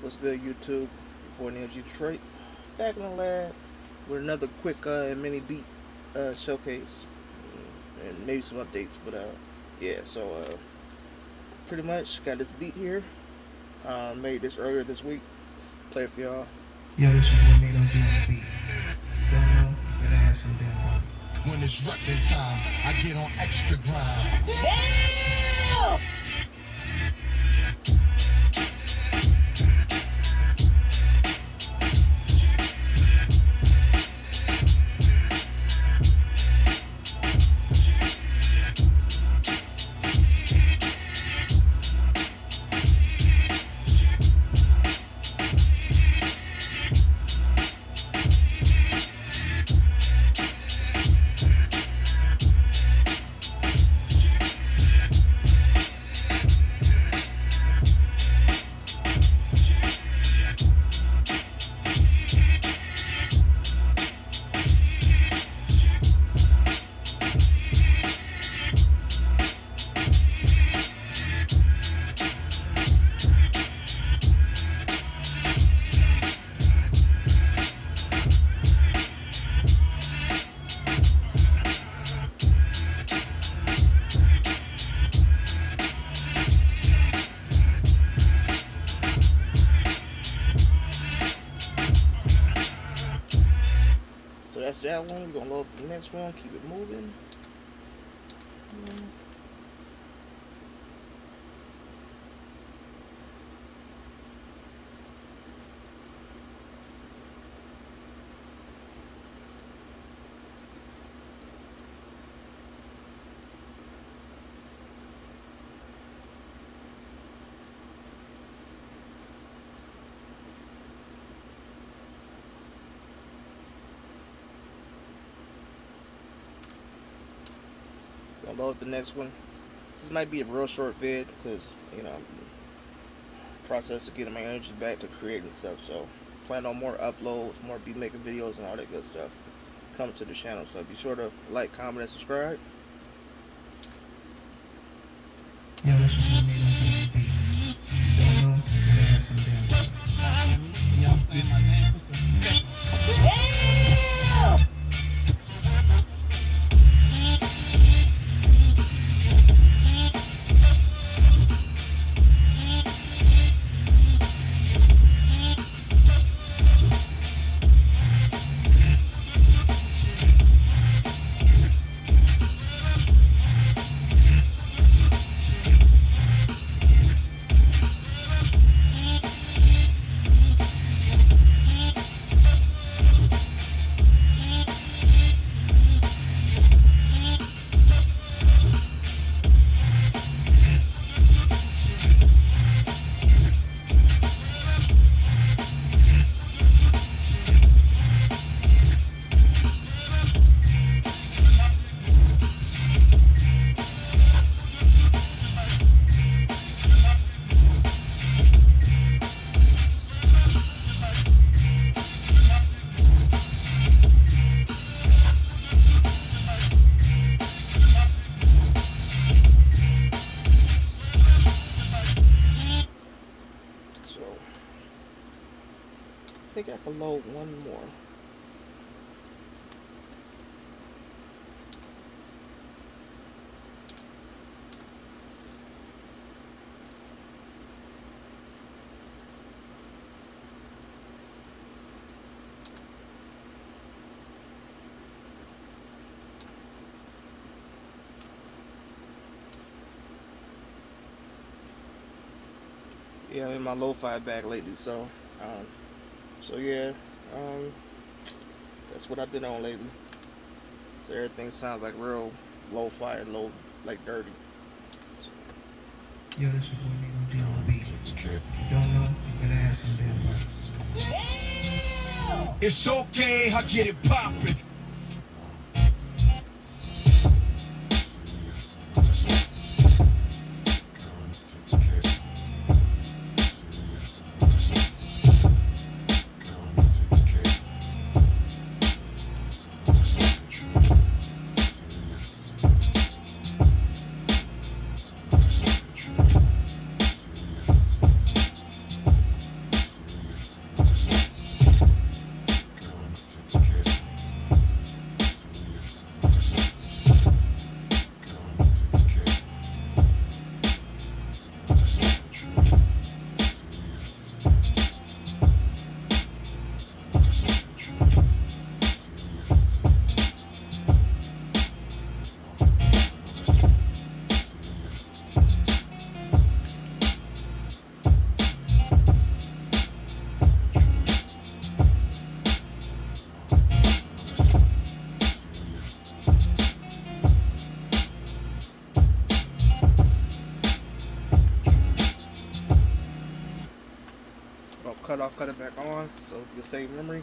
What's good, YouTube? Your boy NateOGDetroit back in the lab with another quick mini beat showcase and maybe some updates. But yeah, so pretty much got this beat here. Made this earlier this week. Play it for y'all. Yo, this is what NateOGDetroit beat. Don't know, gotta have some damn. When it's repping time, I get on extra grind. Damn! So that's that one. We're gonna load up the next one. Keep it moving. Gonna load the next one. This might be a real short vid because, you know, I'm in the process of getting my energy back to creating stuff. So plan on more uploads, more beat making videos and all that good stuff coming to the channel. So be sure to like, comment, and subscribe. Yo, this is what NateOGDetroit beat. Don't know, gotta have some damn. Y'all saying my name? Damn! I think I can load one more. Yeah, I'm in my lo-fi bag lately, so yeah, that's what I've been on lately. So everything sounds like real lo-fi, low, like dirty. Yo, this is what NateOGDetroit beat. Don't know, gotta have some damn. Damn! It's okay, I get it poppin'. cut off, cut it back on, so you'll save memory.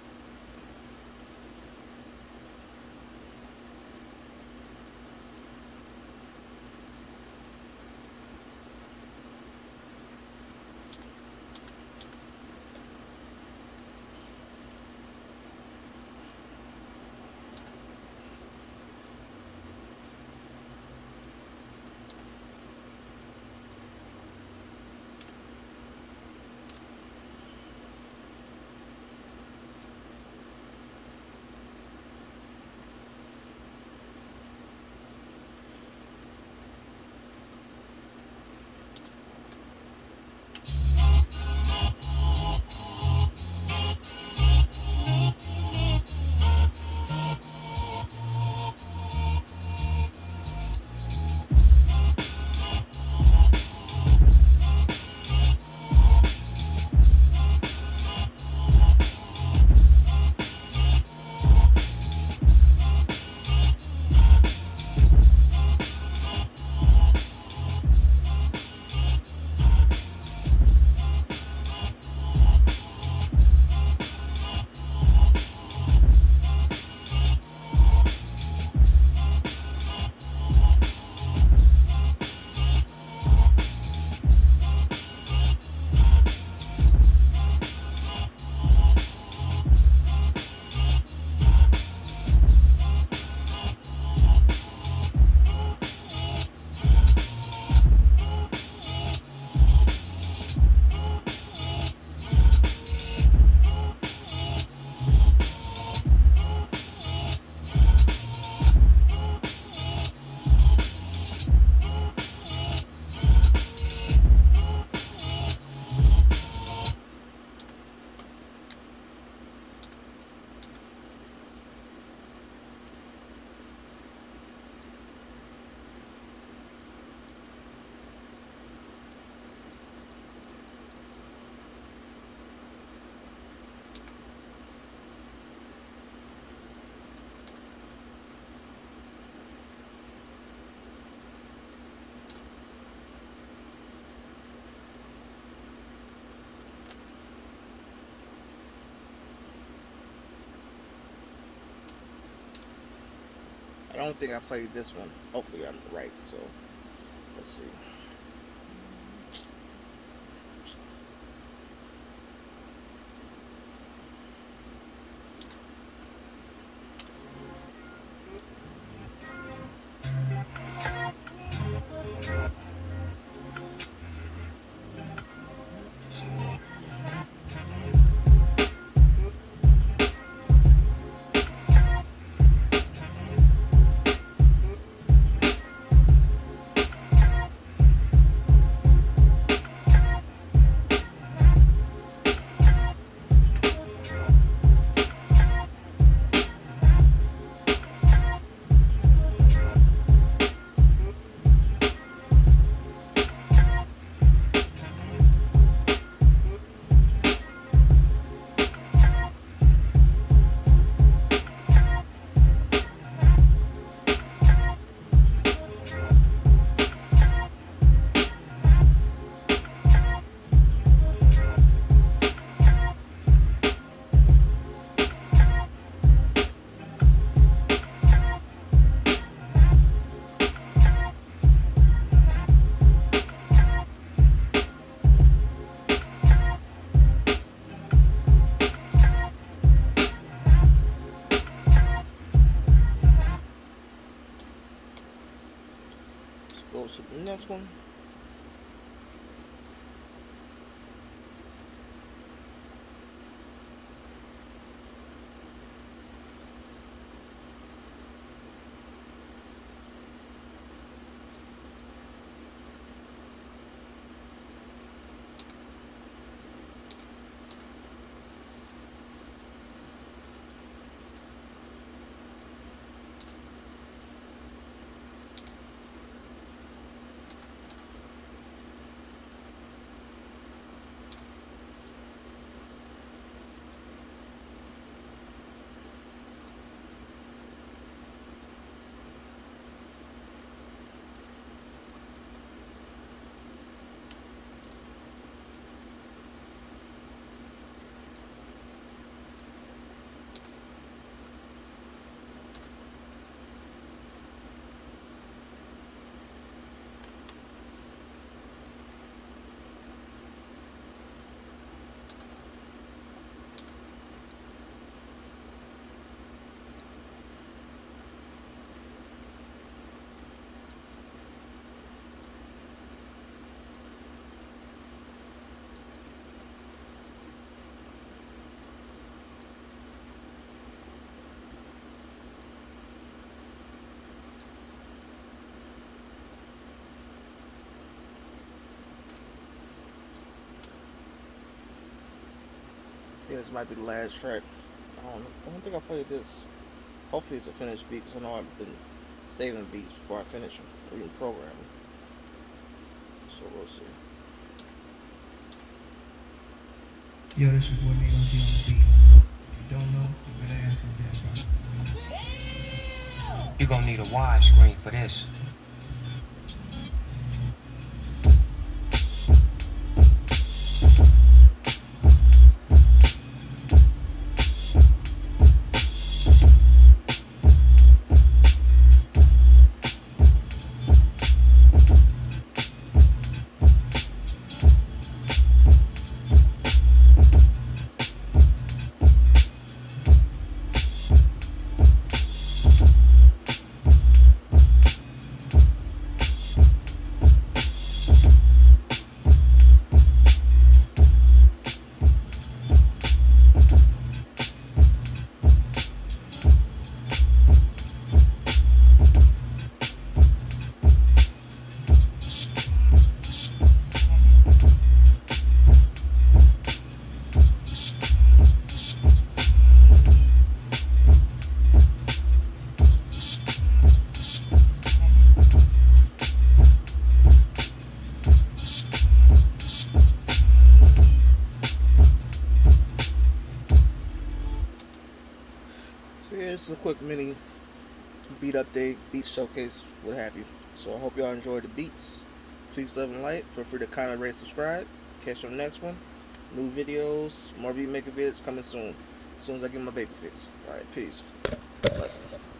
I don't think I played this one. Hopefully I'm right, so let's see. think this might be the last track. I don't think I played this. Hopefully it's a finished beat, because I know I've been saving beats before I finish them, or even programming. So we'll see. Yo, this is what NateOGD on the beat. If you don't know, you better ask him that, bro. You're gonna need a widescreen for this. So yeah, this is a quick mini beat update, beat showcase, what have you. So I hope y'all enjoyed the beats. Please love and like. Feel free to comment, rate, subscribe. Catch you on the next one. New videos, more beat making vids coming soon. As soon as I get my baby fix. Alright, peace. Blessings.